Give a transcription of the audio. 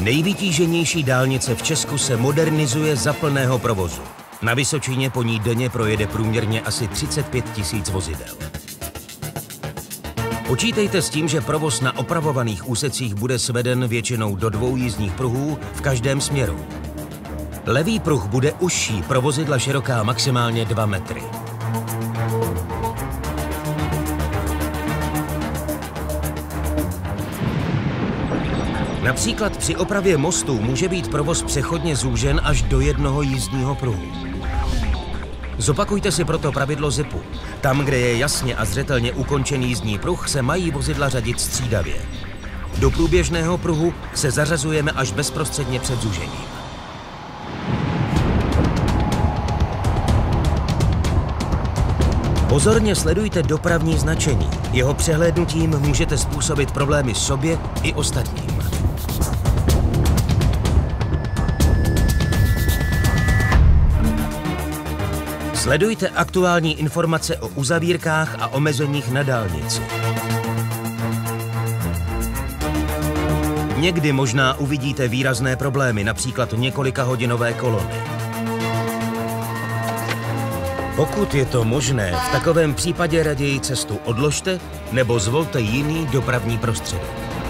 Nejvytíženější dálnice v Česku se modernizuje za plného provozu. Na Vysočině po ní denně projede průměrně asi 35 000 vozidel. Počítejte s tím, že provoz na opravovaných úsecích bude sveden většinou do 2 jízdních pruhů v každém směru. Levý pruh bude užší, pro vozidla široká maximálně 2 metry. Například při opravě mostů může být provoz přechodně zúžen až do 1 jízdního pruhu. Zopakujte si proto pravidlo zipu. Tam, kde je jasně a zřetelně ukončený jízdní pruh, se mají vozidla řadit střídavě. Do průběžného pruhu se zařazujeme až bezprostředně před zúžením. Pozorně sledujte dopravní značení. Jeho přehlédnutím můžete způsobit problémy sobě i ostatním. Sledujte aktuální informace o uzavírkách a omezeních na dálnici. Někdy možná uvidíte výrazné problémy, například několikahodinové kolony. Pokud je to možné, v takovém případě raději cestu odložte nebo zvolte jiný dopravní prostředek.